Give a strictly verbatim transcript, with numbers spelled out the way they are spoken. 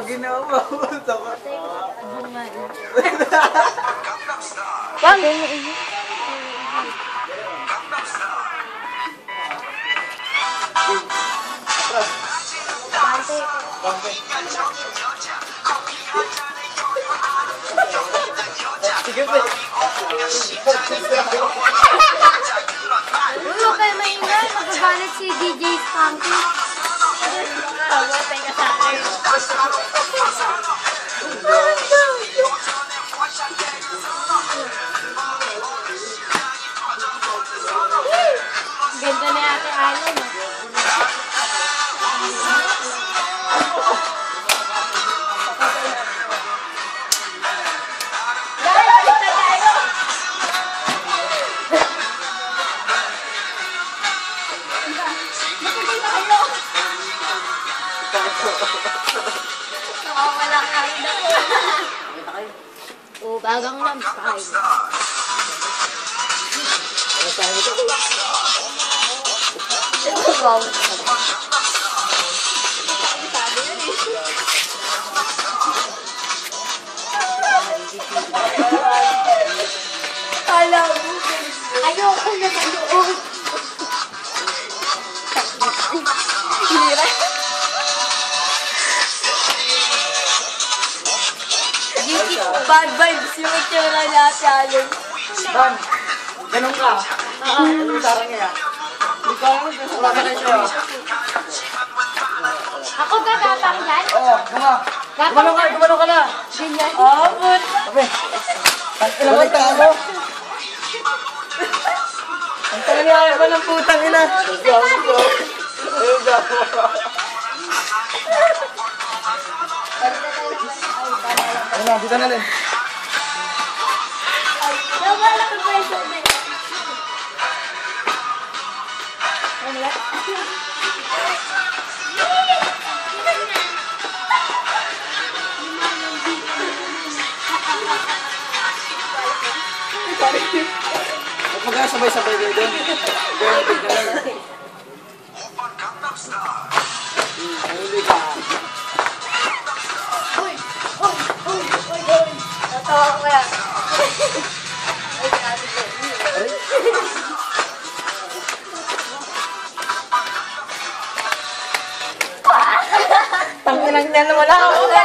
ginawa mo. Bunga. Wag! Sige ba? Ulo kayo maingay, magbabalat si D J Spunky. Pagwatay ka sa akin. Ganda ni Ate Alan. Wala kayo na po. O, bagang lang sa kayo. Wow. Sabi yan eh. Alam mo. Ayoko na manood. Hirap. Bad vibes yung itsura ni Ate Alan. Ban, ganun ka. Anong sarang niya? Wala ka na siya. Ako ka tatang yan? Oo, bunga. Gumano ka, gumano ka na. Ganyan. Oo, but. Sabi. Ang ilang ka mo. Ang tagal niya ba ng putang ina? Ayun na, dito na rin. Nawala ko pa yung sabi. Huwag magkasabay-sabay din doon. Ganun, ganun. Huli ka. Uy! Uy! Uy! Uy! Uy! Natawa ko kaya. Ay, grabe ko. Tanginang niya na wala ako.